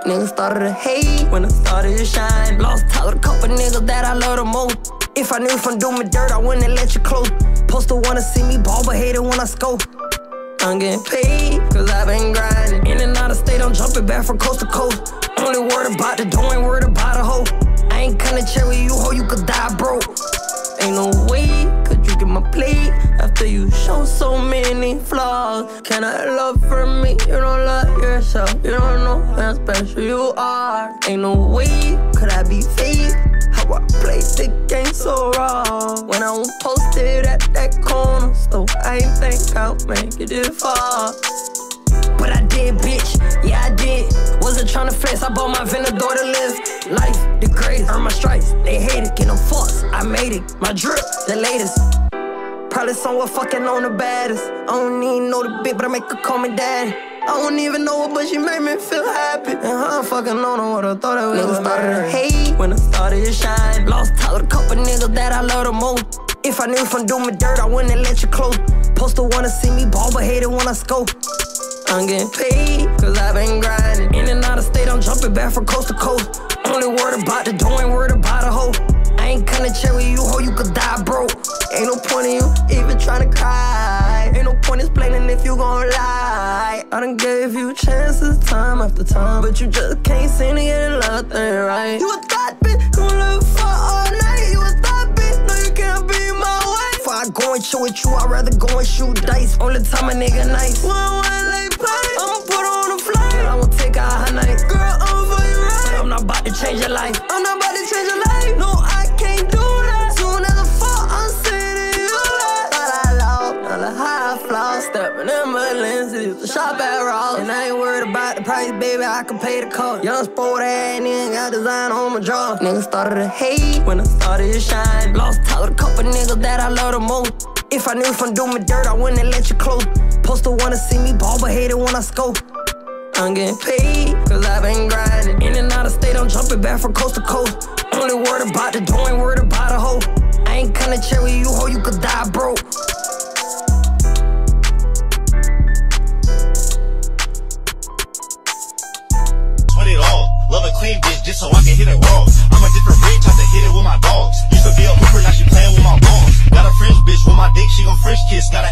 Niggas started to hate when I started to shine. Lost touch with a couple niggas that I love the most. If I knew from doing me dirt, I wouldn't let you close. Poster wanna see me ball, but hate it when I scope. I'm getting paid, cause I've been grinding. In and out of state, I'm jumping back from coast to coast. Only worried about the dough, ain't worried about a hoe. I ain't kinda chill with you, hoe, you could die broke. Ain't no way could you get my plate after you show so many flaws. Can I love from me? You don't love yourself. You don't know how special you are. Ain't no way could I be fake. How I play the game so raw. When I was posted at that corner, so I ain't think I'll make it this far. But I did, bitch, yeah I did. Wasn't tryna flex, I bought my Venador to live. Life, the greatest, earn my stripes. They hate it, get them forced, I made it. My drip, the latest. Probably somewhere fucking on the baddest. I don't even know the bitch, but I make her call me daddy. I don't even know her, but she made me feel happy. And I fucking don't know what I thought I was. Niggas started to hate when I started to shine. Lost touch with a couple niggas that I love the most. If I knew from doing me dirt, I wouldn't let you close. Poster wanna see me ball, but hate it when I scope. I'm getting paid, cause I've been grinding. In and out of state, I'm jumping back from coast to coast. Only worried about the dough, ain't worried about a hoe. I ain't kinda chill with you, hoe, you could die broke. Ain't no point in you even tryna cry. Ain't no point explaining if you gon' lie. I done gave you chances time after time, but you just can't seem to get nothing right. You a thought bitch, gon' live for all night. You a thought bitch, no you can't be my wife. Before I go and chill with you, I'd rather go and shoot dice. Only time a nigga nice. I'ma put her on a flight, and I won't take her her night. Girl, I'm for you right, but I'm not about to change your life. I'm not about to change your life. No, I can't do that. Soon as I fall, I'm sitting you like. Thought I lost, now the high flaw. Stepping in my lenses, used to shop at Ross. And I ain't worried about the price, baby, I can pay the cost. Young sport ass nigga, got design on my jaw. Niggas started to hate when I started to shine. Lost touch with a couple niggas that I love the most. If I knew from doing me dirt, I wouldn't let you close. Poster wanna see me ball, but hate it when I scope. I'm getting paid, cause I've been grinding. In and out of state, I'm jumping back from coast to coast. Only worried about the dough, ain't worried about a hoe. I ain't kinda chill with you, hoe, you could die broke. It all. Love a clean bitch just so I can hit it raw. I'm a different breed, try to hit it with my dogs. Used to be a hooper, now she playing with my balls. Got a French bitch with my dick, she gon' French kiss. Got